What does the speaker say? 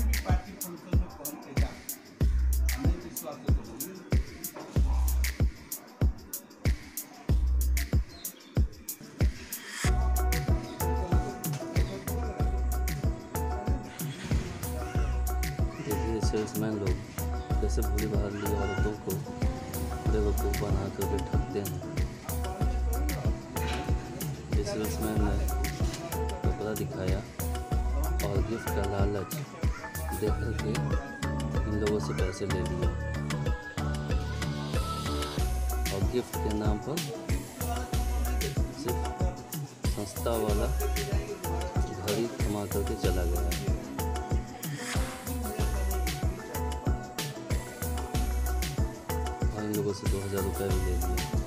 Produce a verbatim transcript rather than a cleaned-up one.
Salesman लोग कैसे भूली भाली औरतों को बेवकूफ़ बना कर के ठगते हैं। इस सेल्समैन ने कपड़ा दिखाया और गिफ्ट का लालच दे करके इन लोगों से पैसे ले लिए और गिफ्ट के नाम पर सिर्फ संस्था वाला घड़ी थमा करके चला गया। इन लोगों से दो हज़ार रुपये भी ले लिए।